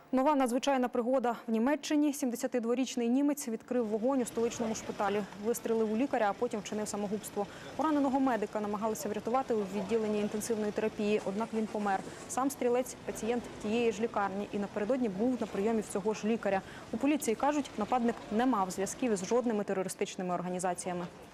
Нова надзвичайна пригода в Німеччині. 72-річний німець відкрив вогонь у столичному шпиталі. Вистрелив у лікаря, а потім вчинив самогубство. Пораненого медика намагалися врятувати у відділенні інтенсивної терапії, однак він помер. Сам стрілець – пацієнт тієї ж лікарні і напередодні був на прийомі в цього ж лікаря. У поліції кажуть, нападник не мав зв'язків із жодними терористичними організаціями.